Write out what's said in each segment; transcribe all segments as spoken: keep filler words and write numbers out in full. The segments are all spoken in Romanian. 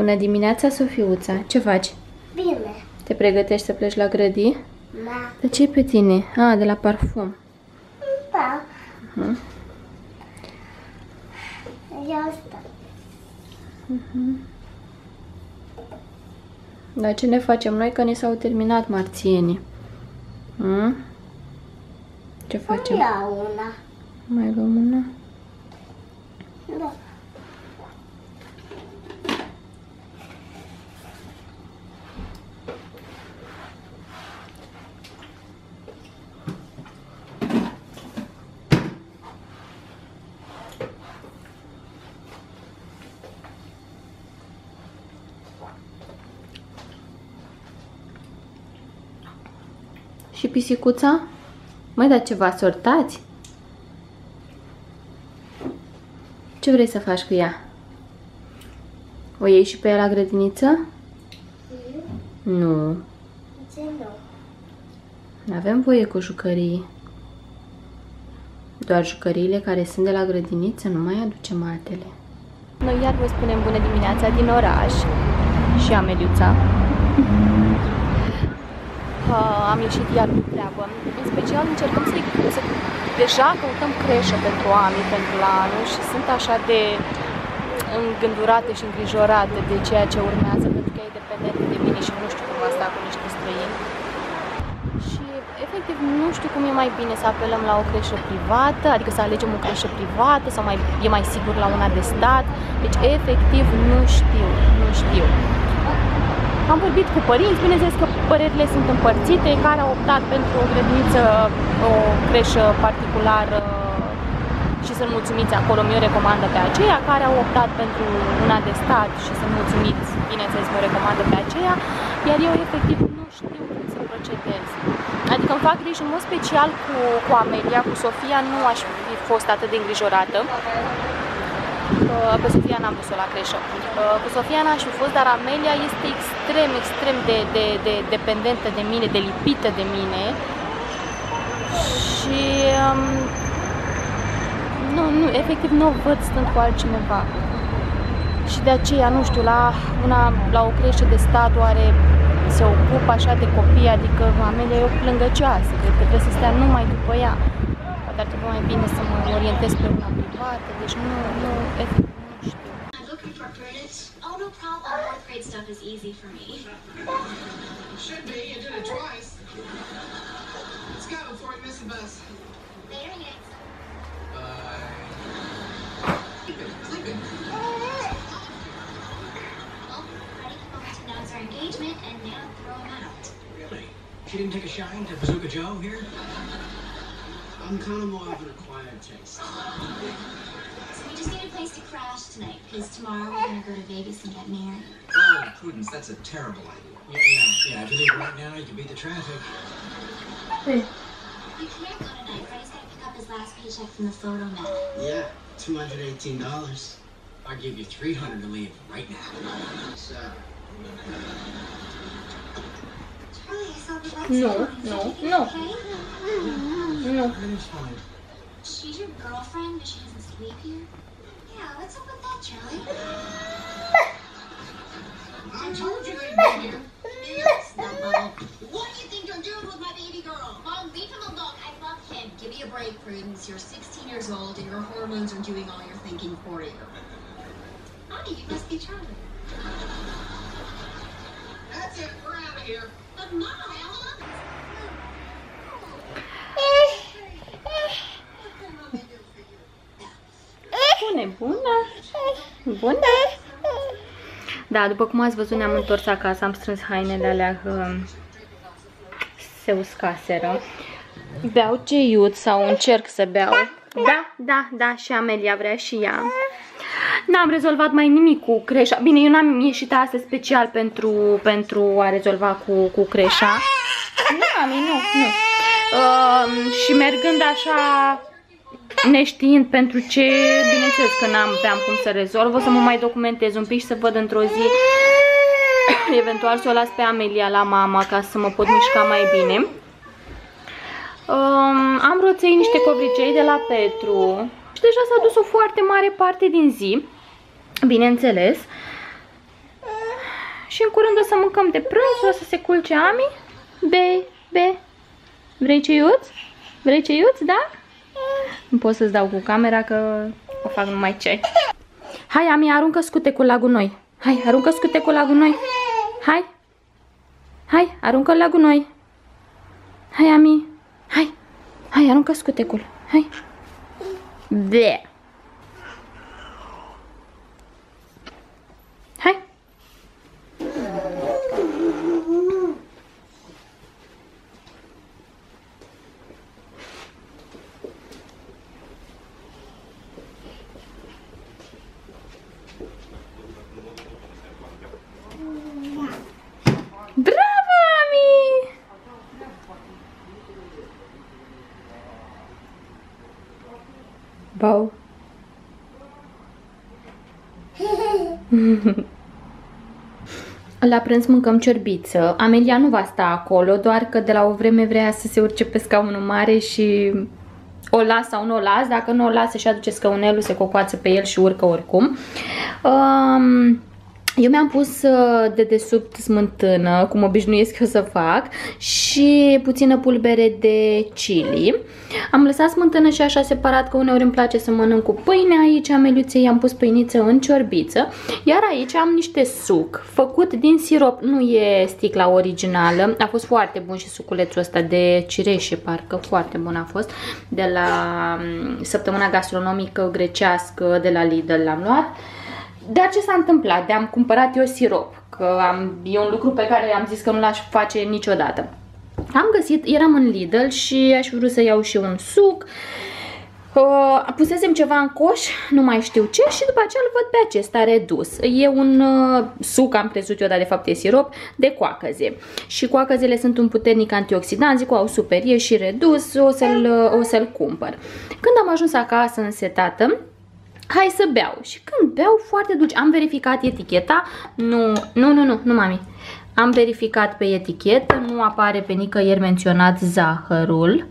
Bună dimineața, Sofiuța. Ce faci? Bine. Te pregătești să pleci la grădii? Da. De ce pe tine? Ah, de la parfum. Da. Uh-huh. E asta. Uh-huh. Dar ce ne facem noi că ne s-au terminat marțienii? Hmm? Ce facem? Mai iau una. Mai luăm una? Da. Și pisicuța? Măi, dar ceva sortați? Ce vrei să faci cu ea? O iei și pe ea la grădiniță? Mm. Nu. Ce nu? Nu avem voie cu jucării. Doar jucăriile care sunt de la grădiniță, nu mai aducem altele. Noi iar vă spunem bună dimineața din oraș. Și Ameliuța. Uh, am ieșit iar cu treabă. În special încercăm să, să deja căutăm creșă pentru Ami, pentru la anul și sunt așa de îngândurate și îngrijorate de ceea ce urmează, pentru că e dependentă de mine și nu știu cum va sta cu niște străini. Și efectiv nu știu cum e mai bine să apelăm la o creșă privată, adică să alegem o creșă privată sau mai, e mai sigur la una de stat. Deci efectiv nu știu, nu știu. Am vorbit cu părinți, bineînțeles că părerile sunt împărțite, care au optat pentru o grădiniță, o creșă particulară și sunt mulțumiți acolo, mi-o recomandă pe aceea, care au optat pentru una de stat și sunt mulțumiți, bineînțeles mi-o recomandă pe aceea, iar eu efectiv nu știu cum să procedez. Adică îmi fac griji în mod special cu, cu Amelia, cu Sofia nu aș fi fost atât de îngrijorată. Pe Sofia n-am dus-o la creșă. Cu Sofia n-aș fi fost, dar Amelia este extrem, extrem de, de, de dependentă de mine, de lipită de mine. Și um, nu, nu, efectiv nu o văd stând cu altcineva. Și de aceea, nu știu, la, una, la o creșă de stat oare se ocupă așa de copii, adică Amelia e o plângăcioasă, cred că trebuie să stea numai după ea. Poate ar trebui mai bine să mă orientez pe una privată, deci nu, nu, efectiv nu știu. Oh, no problem. Fourth grade stuff is easy for me. Should be. You did it twice. Let's go before we miss the bus. There he is. Bye. Sleeping, sleeping. Well, Freddie came over to announce our engagement and now throw him out. Really? She didn't take a shine to Bazooka Joe here? I'm kind of more of an acquired taste. So we just need a place to crash tonight, because tomorrow we're going to go to Vegas and get married. Oh, Prudence, that's a terrible idea. Yeah, yeah, yeah. If you leave right now, you can beat the traffic. You can't go tonight. Freddie's got to pick up his last paycheck from the photo net. Yeah, two hundred eighteen dollars. I'll give you three hundred to leave right now. So. Charlie, I saw the lights. No, on. Is no, everything no. Okay? Nu. Everything's fine. She's your girlfriend, but she doesn't sleep here? Yeah, what's up with that, Charlie? I told you they'd be here. Yes, that bubble. What do you think you're doing with my baby girl? Mom, leave him alone. I love him. Give me a break, Prudence. You're sixteen years old and your hormones are doing all your thinking for you. Honey, you must be Charlie. That's it. We're out of here. But Mom, Bune, bună! Bună! Da, după cum ați văzut, ne-am întors acasă, am strâns hainele alea, se uscaseră. Beau ceiuț sau încerc să beau. Da, da, da, și Amelia vrea și ea. N-am rezolvat mai nimic cu creșa. Bine, eu n-am ieșit astăzi special pentru, pentru a rezolva cu, cu creșa. Nu, Ami, nu, nu. Uh, și mergând așa, neștiind pentru ce, bineînțeles că n-am cum să rezolv, o să mă mai documentez un pic și să văd într-o zi, eventual să o las pe Amelia la mama ca să mă pot mișca mai bine. Um, am roței niște covricei de la Petru și deja s-a dus o foarte mare parte din zi, bineînțeles. și în curând o să mâncăm de prânz, o să se culce Ami. Be, be. Vrei ceiuț? Vrei ceiuț, da? Nu pot să-ți dau cu camera că o fac numai ceai. Hai, Ami, aruncă scutecul la gunoi. Hai, aruncă scutecul la gunoi. Hai. Hai, aruncă la gunoi. Hai, Ami. Hai. Hai, aruncă scutecul. Hai. Bleh. Hai. Bravo, Ami! Bau. La prânz mâncăm ciorbiță. Amelia nu va sta acolo, doar că de la o vreme vrea să se urce pe scaunul mare și o las sau nu o las. Dacă nu o las, și aduce scaunelul, se cocoață pe el și urcă oricum. Um, Eu mi-am pus de desubt smântână, cum obișnuiesc eu să fac, și puțină pulbere de chili. Am lăsat smântână și așa separat, că uneori îmi place să mănânc cu pâine. Aici Ameliuței i-am pus pâiniță în ciorbiță. Iar aici am niște suc făcut din sirop. Nu e sticla originală. A fost foarte bun și suculețul ăsta de cireșe, parcă foarte bun a fost. De la săptămâna gastronomică grecească de la Lidl l-am luat. Dar ce s-a întâmplat? De am cumpărat eu sirop, că am, e un lucru pe care am zis că nu l-aș face niciodată. Am găsit, eram în Lidl și aș vrea să iau și un suc. Uh, pusesem ceva în coș, nu mai știu ce, și după aceea îl văd pe acesta redus. E un uh, suc, am crezut eu, dar de fapt e sirop, de coacăze. Și coacăzele sunt un puternic antioxidant, zic, au super, e și redus, o să-l uh, o să-l cumpăr. Când am ajuns acasă însetată, hai să beau. Și când beau, foarte dulce. Am verificat eticheta. Nu, nu, nu, nu, nu, mami. Am verificat pe etichetă. Nu apare pe nicăieri menționat zahărul.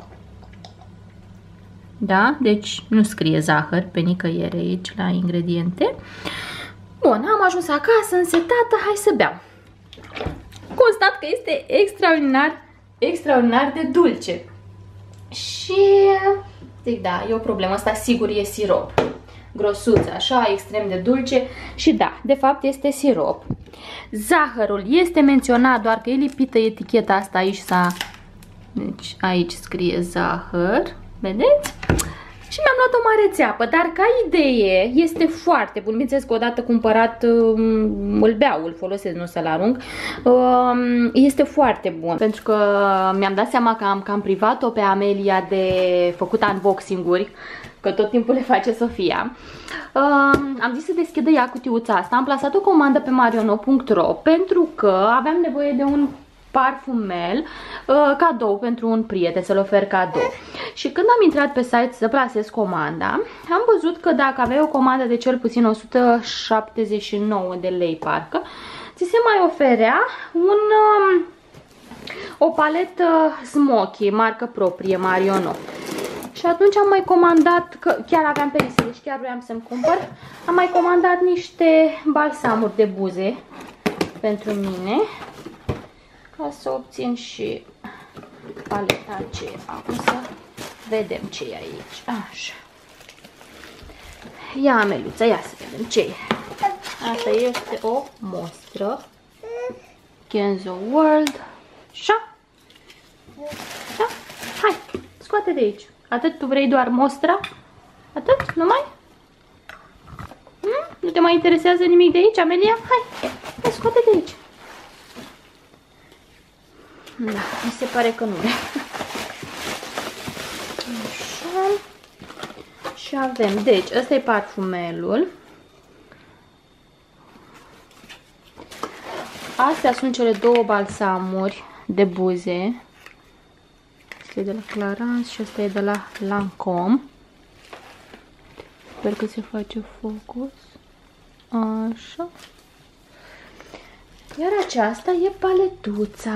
Da? Deci nu scrie zahăr pe nicăieri aici la ingrediente. Bun, am ajuns acasă, însetată. Hai să beau. Constat că este extraordinar, extraordinar de dulce. Și zic, da, e o problemă. Asta sigur e sirop. Grosuț, așa, extrem de dulce. Și da, de fapt este sirop. Zahărul este menționat, doar că e lipită eticheta asta aici. S-a... Deci aici scrie zahăr. Vedeți? Și mi-am luat o mare țeapă, dar ca idee este foarte bun. Bineînțeles că odată cumpărat îl beau, îl folosesc, nu să-l arunc. Este foarte bun, pentru că mi-am dat seama că am cam privat-o pe Amelia de făcut unboxing-uri, că tot timpul le face Sofia. Am zis să deschidă ea cutiuța asta. Am plasat o comandă pe mariono punct ro pentru că aveam nevoie de un parfumel uh, cadou pentru un prieten, să-l ofer cadou. Și când am intrat pe site să plasez comanda, am văzut că dacă aveai o comandă de cel puțin o sută șaptezeci și nouă de lei, parcă, ți se mai oferea un, um, o paletă Smoky, marcă proprie, Mariono. Și atunci am mai comandat, că chiar aveam pe listă, deci chiar vreau să-mi cumpăr, am mai comandat niște balsamuri de buze pentru mine, ca să obțin și paleta aceea. Acum să vedem ce e aici. Așa. Ia, Ameluța, ia să vedem ce e. Asta este o mostră. Kenzo World. Așa. Da? Hai, scoate de aici. Atât, tu vrei doar mostra? Atât? Numai? Hmm? Nu te mai interesează nimic de aici, Amelia? Hai, hai, scoate de aici. Da, mi se pare că nu. Așa. Și avem, deci, ăsta e parfumelul. Astea sunt cele două balsamuri de buze. Asta e de la Clarins și asta e de la Lancome. Sper că se face focus. Așa. Iar aceasta e paletuța.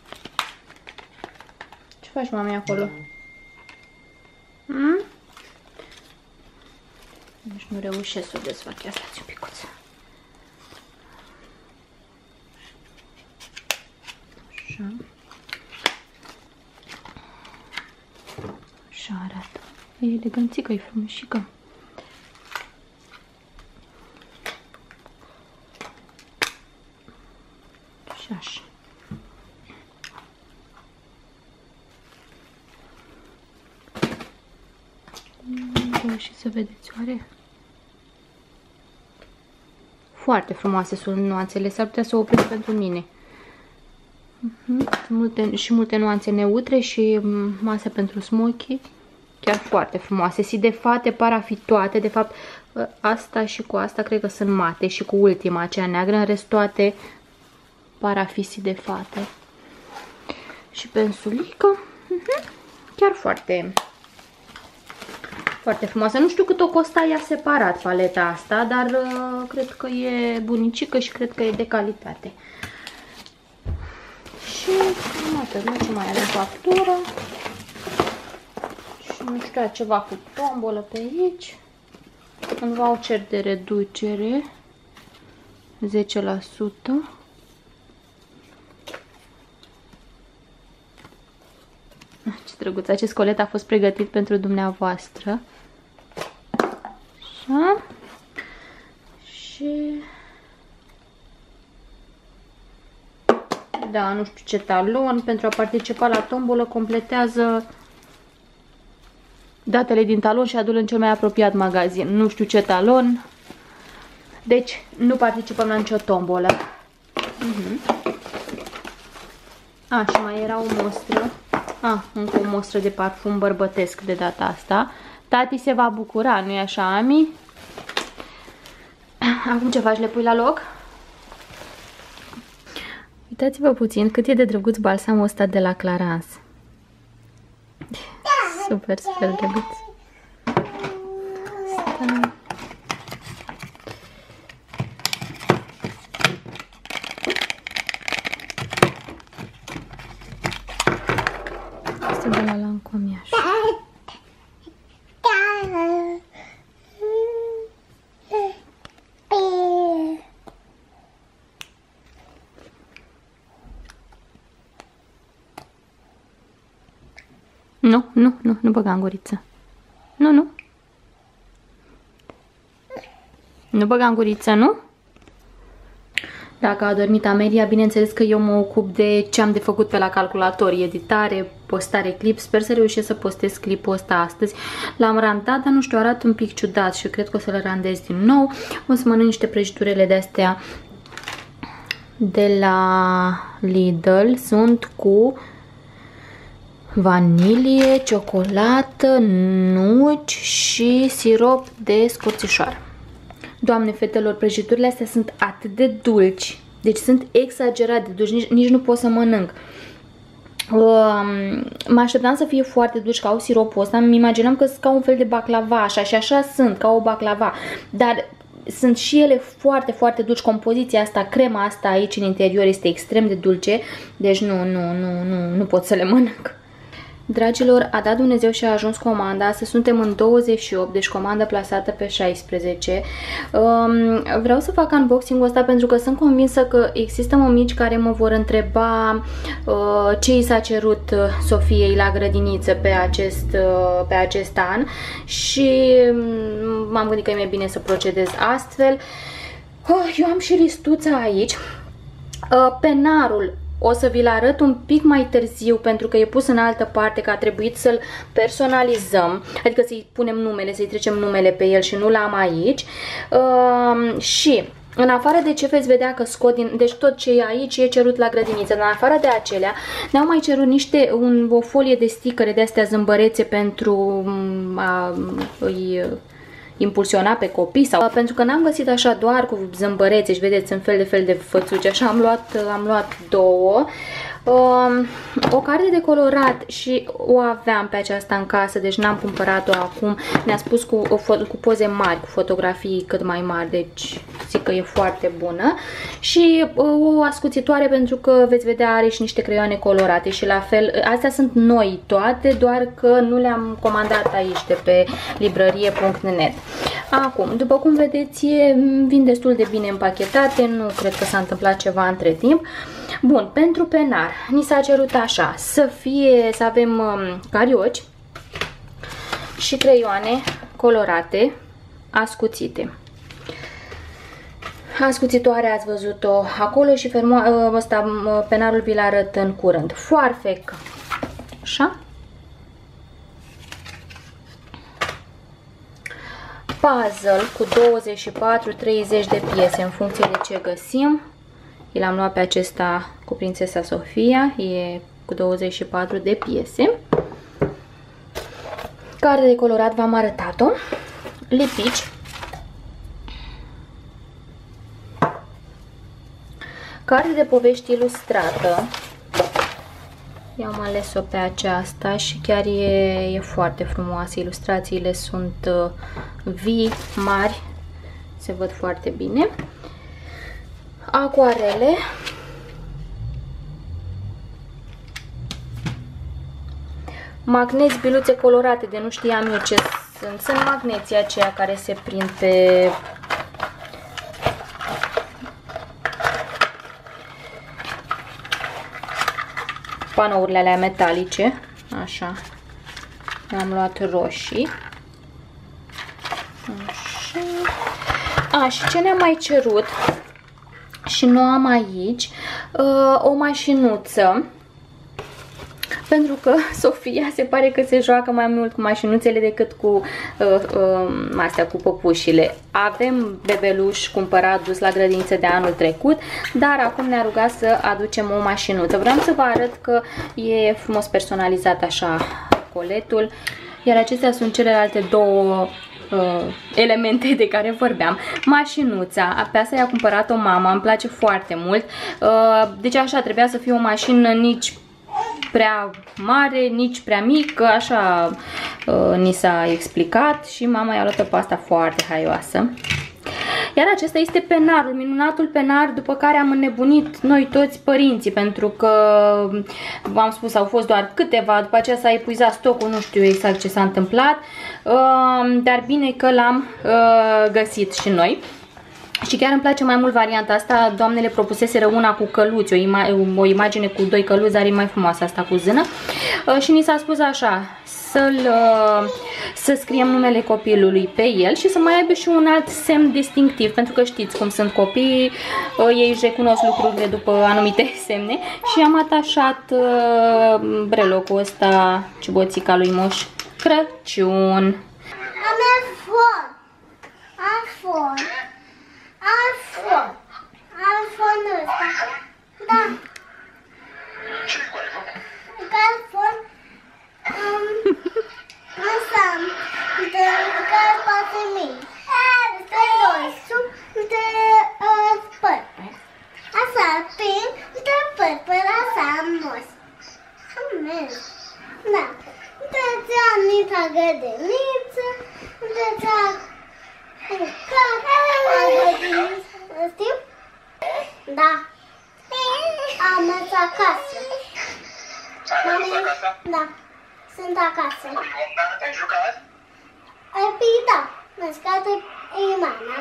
Ce faci, mami, acolo? Hmm? Deci nu reușesc să o desfac. Ia stați un picuț. Așa. Așa arată. E eleganțică, e frumușică. Și așa. Și să vedeți oare? Foarte frumoase sunt nuanțele, s-ar putea să o opresc pentru mine. Uh-huh. Multe, și multe nuanțe neutre și mase pentru smoky. Chiar foarte frumoase. Sidefate par a fi toate. De fapt, asta și cu asta cred că sunt mate și cu ultima, aceea neagră. În rest toate par a fi sidefate. Și pensulică. Uh-huh. Chiar foarte... Foarte frumoasă. Nu știu cât o costa ea separat paleta asta, dar uh, cred că e bunicică și cred că e de calitate. Și nu ce mai are factură. Și nu știu, ceva cu tombolă pe aici. Un voucher de reducere zece la sută. Ce drăguț, acest colet a fost pregătit pentru dumneavoastră. Așa. Și... da, nu știu ce talon. Pentru a participa la tombolă completează datele din talon și adu-l în cel mai apropiat magazin. Nu știu ce talon. Deci nu participăm la nicio tombolă. Uh-huh. A, și mai era o mostră. Ah, încă o mostră de parfum bărbătesc de data asta. Tati se va bucura, nu-i așa, Ami? Acum ce faci? Le pui la loc? Uitați-vă puțin cât e de drăguț balsamul ăsta de la Clarins. Super, super drăguț. Asta... Asta de la Lancomiaș. Nu, nu, nu, nu băga în guriță. Nu, nu. Nu băga în guriță, nu? Dacă a dormit Amelia, bineînțeles că eu mă ocup de ce am de făcut pe la calculator, editare, postare clip. Sper să reușesc să postez clipul ăsta astăzi. L-am randat, dar nu știu, arată un pic ciudat și cred că o să-l randez din nou. O să mănânc niște prăjiturele de-astea de la Lidl. Sunt cu vanilie, ciocolată, nuci și sirop de scorțișoară. Doamne, fetelor, prăjiturile astea sunt atât de dulci. Deci sunt exagerat de dulci, nici, nici nu pot să mănânc. Um, mă așteptam să fie foarte dulci ca au siropul ăsta. Îmi imaginam că sunt ca un fel de baclava, așa, și așa sunt, ca o baclava. Dar sunt și ele foarte, foarte dulci. Compoziția asta, crema asta aici în interior este extrem de dulce. Deci nu, nu, nu, nu, nu pot să le mănânc. Dragilor, a dat Dumnezeu și a ajuns comanda. Astăzi suntem în douăzeci și opt, deci comandă plasată pe șaisprezece. Um, vreau să fac unboxing-ul ăsta pentru că sunt convinsă că există mămici care mă vor întreba uh, ce i s-a cerut Sofiei la grădiniță pe acest, uh, pe acest an și m-am gândit că e mai bine să procedez astfel. Uh, eu am și listuța aici. Uh, penarul o să vi-l arăt un pic mai târziu pentru că e pus în altă parte, că a trebuit să-l personalizăm, adică să-i punem numele, să-i trecem numele pe el și nu l-am aici. Uh, și în afară de ce veți vedea că scot din... Deci tot ce e aici e cerut la grădiniță. În afară de acelea, ne-au mai cerut niște, un, o folie de sticăre de astea zâmbărețe pentru a îi impulsiona pe copii sau pentru că n-am găsit așa doar cu zâmbărețe și vedeți în fel de fel de fățuci, așa am luat, am luat două. Um, o carte de colorat și o aveam pe aceasta în casă, deci n-am cumpărat-o acum. Mi-a spus cu, cu poze mari, cu fotografii cât mai mari, deci zic că e foarte bună. Și uh, o ascuțitoare pentru că veți vedea are și niște creioane colorate și la fel, astea sunt noi toate, doar că nu le-am comandat aici de pe librărie punct net. Acum, după cum vedeți, vin destul de bine împachetate, nu cred că s-a întâmplat ceva între timp. Bun, pentru penar, ni s-a cerut așa, să fie, să avem um, carioci și creioane colorate, ascuțite. Ascuțitoarea ați văzut-o acolo și fermo, ăsta, penarul vi-l arăt în curând. Foarfec, așa. Puzzle cu douăzeci și patru treizeci de piese în funcție de ce găsim. L-am luat pe acesta cu Prințesa Sofia, e cu douăzeci și patru de piese. Carte de colorat v-am arătat-o. Lipici. Carte de povești ilustrată. I-am ales-o pe aceasta și chiar e, e foarte frumoasă. Ilustrațiile sunt uh, vii, mari, se văd foarte bine. Acuarele. Magneți, biluțe colorate, de nu știam eu ce sunt. Sunt magneții aceia care se prind pe panourile alea metalice. Așa. Am luat roșii. Așa. A, și ce ne-am mai cerut și nu am aici, uh, o mașinuță, pentru că Sofia se pare că se joacă mai mult cu mașinuțele decât cu uh, uh, astea, cu păpușile. Avem bebeluș cumpărat, dus la grădiniță de anul trecut, dar acum ne-a rugat să aducem o mașinuță. Vreau să vă arăt că e frumos personalizat așa coletul, iar acestea sunt celelalte două Uh, elemente de care vorbeam. Mașinuța, pe asta i-a cumpărat-o mama, îmi place foarte mult. Uh, deci așa, trebuia să fie o mașină nici prea mare, nici prea mică, așa uh, ni s-a explicat și mama i-a luat pe asta foarte haioasă. Iar acesta este penarul, minunatul penar după care am înnebunit noi toți părinții, pentru că, v-am spus, au fost doar câteva, după aceea s-a epuizat stocul, nu știu exact ce s-a întâmplat, dar bine că l-am găsit și noi. Și chiar îmi place mai mult varianta asta, doamnele propuseseră una cu căluți, o, ima o imagine cu doi căluți, dar e mai frumoasă asta cu zână. Și ni s-a spus așa, să-l să scriem numele copilului pe el și să mai aibă și un alt semn distinctiv, pentru că știți cum sunt copiii, ei își recunosc lucrurile după anumite semne. Și am atașat brelocul ăsta, ciuboțica lui Moș Crăciun. Am iPhone. iPhone. iPhone. iPhone ăsta. Da. Ce-i cu iPhone? iPhone. Um, asta. De care poate mii. De doi. Sub de uh, păr. Asta. Pin. De păr. Păr asta am mos. Am mers. Da. De cea Anita Gădeniță. De cea Știu? Da. Am mers acasă. Ai mers acasă? Da. Sunt acasă. Cu Iona te-ai jucat? Păi da. Mă scate Imana.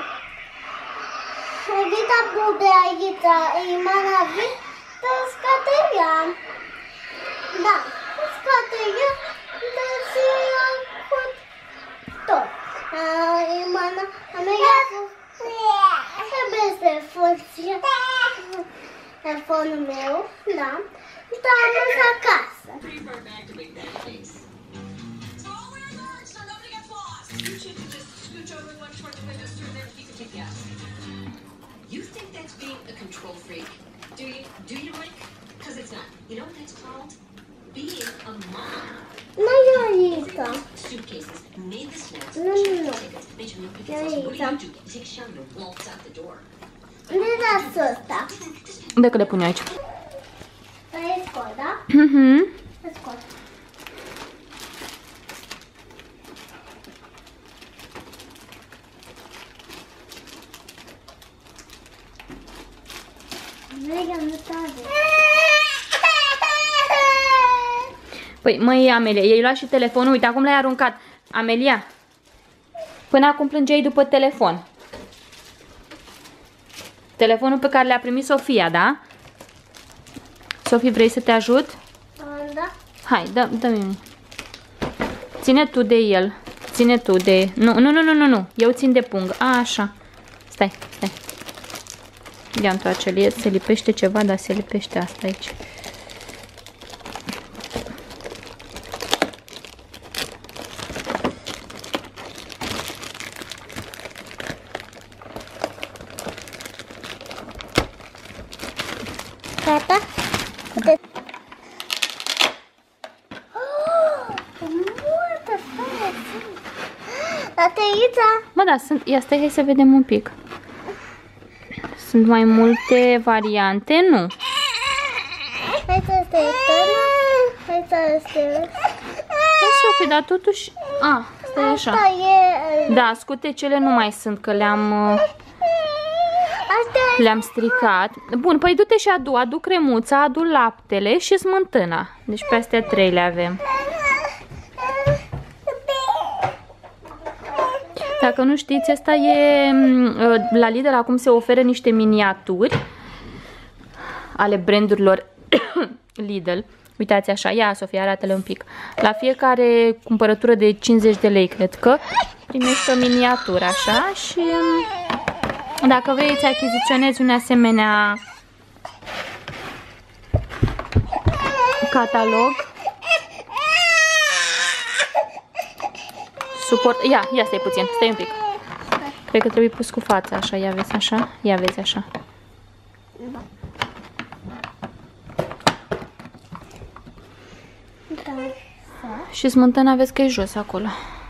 Vita bube aici. Imana vit. Te scate ea. Da. Te scate ea. Te zi acut tot. Imana. Am ea fost. Trebuie să funcție. Telefonul meu. Da. Dar am mers acasă. You think that's being a control freak? Do you? Do you, Rick? Because it's not. You know what that's called? Being a mom. Nu e aici. Suitcases, made the snacks, Nu, nu, nu. made your milk E What do you aici. do? You take a shower and waltz out the door. Unde dați ăsta? De că le pun eu aici. Îi scot, da? Mhm. Îi scot. Păi, măi, Amelia, i-ai luat și telefonul, uite, acum l-ai aruncat. Amelia, până acum plângeai după telefon. Telefonul pe care le-a primit Sofia, da? Sofie, vrei să te ajut? Da. Hai, dă, dă-mi. Ține tu de el. Ține tu de... Nu, nu, nu, nu, nu, nu. Eu țin de pungă. A, așa. Stai, stai. Ia întoarce-l. Se lipește ceva, dar se lipește asta aici. Gata? Mă, da, sunt... Ia stai, hai să vedem un pic. Sunt mai multe variante? Nu. Hai să stai tână. Hai să stai. Hai, Sofie, dar totuși... A, stai așa. Asta e... Da, scutecele nu mai sunt, că le-am... Le-am stricat. Bun, păi du-te și adu. Adu cremuța, adu laptele și smântâna. Deci pe astea trei le avem. Dacă nu știți, asta e... La Lidl acum se oferă niște miniaturi ale brandurilor Lidl. Uitați așa, ia Sofia, arată-le un pic. La fiecare cumpărătură de cincizeci de lei, cred că, primești o miniatură, așa, și dacă vrei să achiziționezi un asemenea catalog. Suport. Ia, ia stai puțin, stai un pic. Cred că trebuie pus cu fața, așa, ia vezi așa, ia vezi așa. Da. Și smântâna vezi că e jos acolo.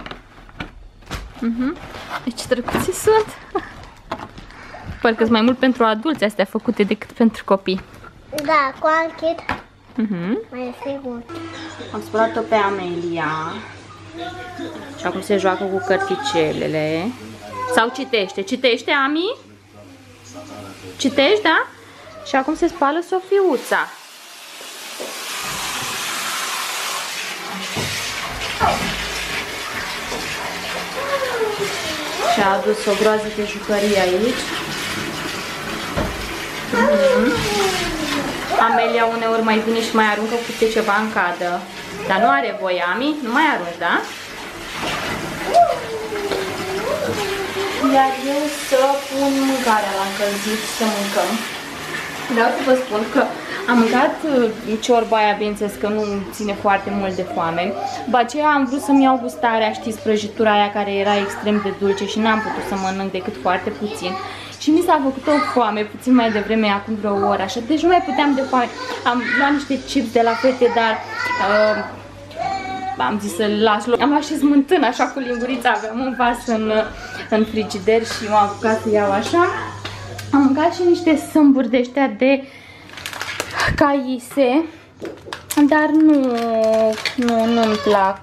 Mhm. Deci drăguții sunt. Parcă-s mai mult pentru adulți astea făcute decât pentru copii. Da, cu anchid. Mhm. Mai e sigur. Am spălat-o pe Amelia. Și acum se joacă cu cărticelele. Sau citește. Citește, Ami? Citești, da? Și acum se spală Sofiuța. Și-a adus o groază de jucării aici. Mm-hmm. Amelia uneori mai vine și mai aruncă câte ceva în cadă. Dar nu are voie, Ami? Nu mai arunci, da? Iar eu să pun mâncarea la încălzit să mâncăm. Vreau să vă spun că am mâncat ciorba aia, bineînțeles că nu ține foarte mult de foame. După aceea am vrut să-mi iau gustarea, știți, prăjitura aia care era extrem de dulce și n-am putut să mănânc decât foarte puțin. Și mi s-a făcut o foame puțin mai devreme, acum vreo oră, așa, deci nu mai puteam de foame. Am luat niște chips de la fete, dar uh, am zis să-l las loc. Am luat și smântână, așa, cu lingurița, aveam un vas în, în frigider și m-am apucat să iau așa. Am mâncat și niște sâmburi de ăștia de caise, dar nu, nu, nu-mi plac.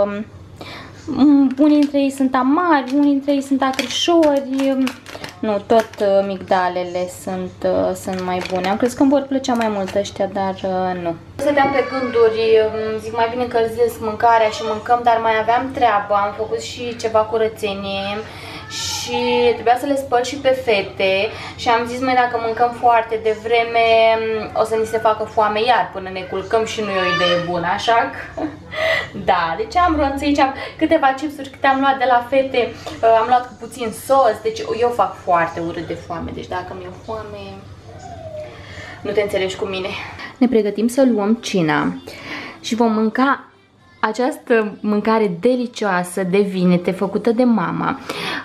Unii dintre ei sunt amari, unii dintre ei sunt acrișori. Nu, tot migdalele sunt, sunt mai bune. Am crezut că îmi vor plăcea mai mult ăștia, dar nu. Stăteam pe gânduri, zic mai bine încălzesc mâncarea și mâncăm, dar mai aveam treabă. Am făcut și ceva curățenie și trebuia să le spăl și pe fete și am zis, mai dacă mâncăm foarte devreme o să ni se facă foame iar până ne culcăm și nu e o idee bună, așa că da, deci am ronțit, am câteva chipsuri câte am luat de la fete, am luat cu puțin sos, deci eu fac foarte urât de foame, deci dacă mi-e foame nu te înțelegi cu mine. Ne pregătim să luăm cina și vom mânca această mâncare delicioasă de vinete făcută de mama.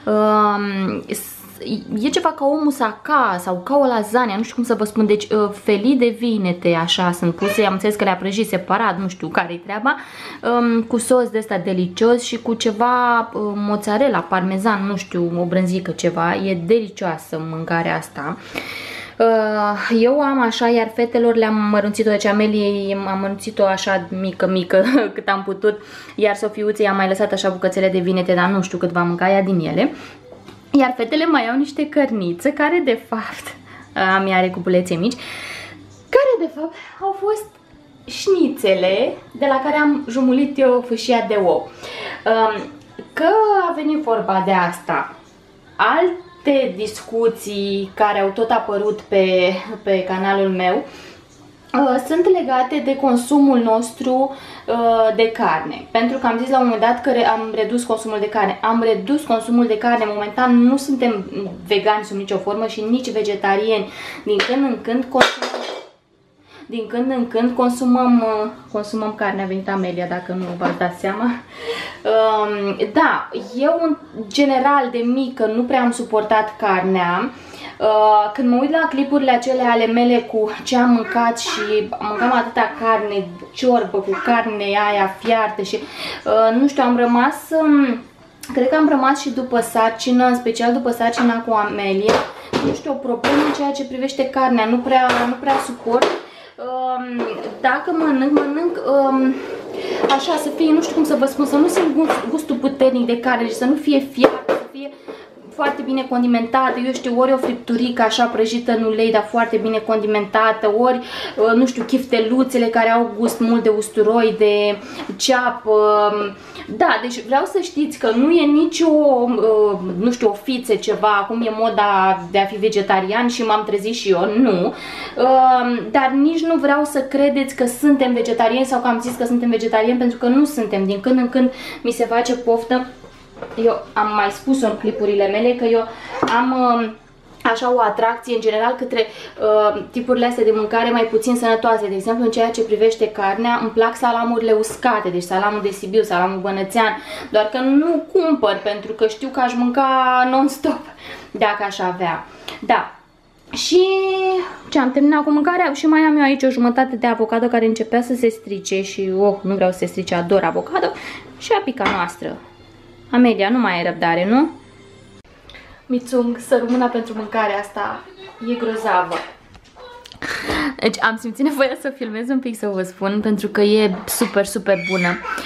E ceva ca o musaca sau ca o lasagna, nu știu cum să vă spun. Deci felii de vinete așa sunt puse, am înțeles că le-a prăjit separat, nu știu care-i treaba, cu sos de ăsta delicios și cu ceva mozzarella, parmezan, nu știu, o brânzică ceva. E delicioasă mâncarea asta. Eu am așa, iar fetelor le-am mărunțit-o, deci Ameliei am mărunțit-o așa mică, mică, cât am putut, iar Sofiuței am mai lăsat așa bucățele de vinete, dar nu știu cât va mânca ea din ele. Iar fetele mai au niște cărnițe care de fapt, am are cubulețe mici, care de fapt au fost șnițele de la care am jumulit eu fâșia de ou. Că a venit vorba de asta, alte discuții care au tot apărut pe, pe canalul meu sunt legate de consumul nostru de carne. Pentru că am zis la un moment dat că am redus consumul de carne. Am redus consumul de carne. Momentan nu suntem vegani sub nicio formă și nici vegetariani. Din când în când consumăm Din când în când consumăm, consumăm carne. A venit Amelia, dacă nu v-ați dat seama. Da, eu în general de mică nu prea am suportat carnea. Când mă uit la clipurile acele ale mele cu ce am mâncat și mâncam atâta carne, ciorbă cu carne aia fiartă și nu știu, am rămas, cred că am rămas și după sarcină, în special după sarcina cu Amelia, nu știu, o problemă în ceea ce privește carnea, nu prea, nu prea suport. Dacă mănânc, mănânc așa, să fie, nu știu cum să vă spun, să nu simt gustul puternic de carne și să nu fie fiartă, să fie foarte bine condimentată, eu știu, ori o fripturică așa prăjită în ulei, dar foarte bine condimentată, ori, nu știu, chifteluțele care au gust mult de usturoi, de ceapă. Da, deci vreau să știți că nu e nicio, nu știu, o fițe ceva, acum e moda de a fi vegetarian și m-am trezit și eu, nu. Dar nici nu vreau să credeți că suntem vegetariani sau că am zis că suntem vegetariani, pentru că nu suntem. Din când în când mi se face poftă. Eu am mai spus-o în clipurile mele că eu am așa o atracție în general către uh, tipurile astea de mâncare mai puțin sănătoase. De exemplu, în ceea ce privește carnea, îmi plac salamurile uscate, deci salamul de Sibiu, salamul bănățean, doar că nu cumpăr pentru că știu că aș mânca non-stop dacă aș avea. Da. Și ce, am terminat cu mâncarea și mai am eu aici o jumătate de avocado care începea să se strice și oh, nu vreau să se strice, ador avocado, și apica noastră. Amelia, nu mai ai răbdare, nu? Mițung, sărmâna pentru mâncarea asta e grozavă. Deci am simțit nevoia să filmez un pic să vă spun, pentru că e super, super bună.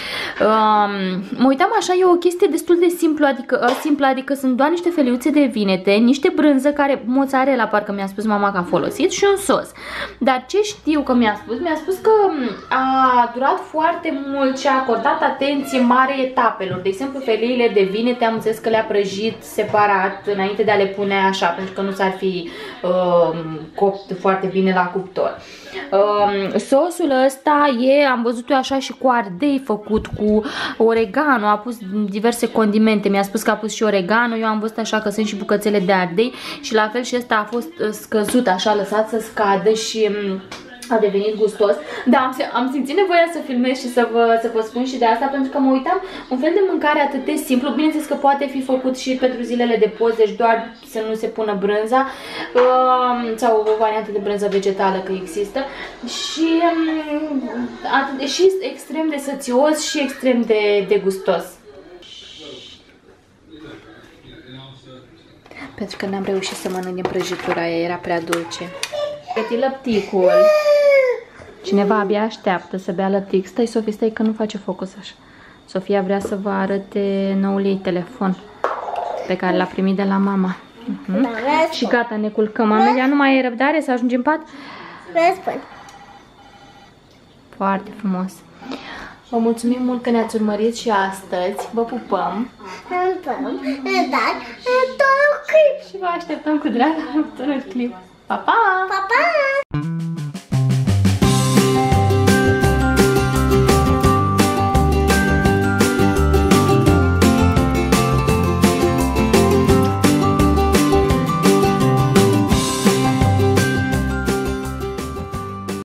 Um, mă uitam așa, e o chestie destul de simplu, adică, simplă, adică sunt doar niște feliuțe de vinete, niște brânză care mozzarella, parcă mi-a spus mama că a folosit, și un sos. Dar ce știu că mi-a spus? Mi-a spus că a durat foarte mult și a acordat atenție mare etapelor. De exemplu, feliile de vinete am înțeles că le-a prăjit separat înainte de a le pune așa, pentru că nu s-ar fi uh, copt foarte bine la cuptor. Um, sosul ăsta e, am văzut eu așa și cu ardei făcut, cu oregano, a pus diverse condimente, mi-a spus că a pus și oregano, eu am văzut așa că sunt și bucățele de ardei și la fel și ăsta a fost scăzut așa, lăsat să scadă și a devenit gustos. Da, am, am simțit nevoia să filmez și să vă, să vă spun și de asta, pentru că mă uitam un fel de mâncare atât de simplu, bineînțeles că poate fi făcut și pentru zilele de post, deci doar să nu se pună brânza uh, sau o variantă de brânză vegetală că există și, um, atât, și extrem de sățios și extrem de, de gustos. Pentru că n-am reușit să mănânc din prăjitura aia, era prea dulce. Pregăti lăpticul. Cineva abia așteaptă să bea lăptic. Stai, Sofie, stai că nu face focus așa. Sofia vrea să vă arate noul ei telefon pe care l-a primit de la mama. Uh-huh. Da, și gata, ne culcăm. Amelia, nu mai e răbdare să ajungem în pat? Răspund. Foarte frumos. Vă mulțumim mult că ne-ați urmărit și astăzi. Vă pupăm. Pupăm. Dar, tot clip. Și vă așteptăm cu drag la următorul clip. Pa, pa! Pa, pa!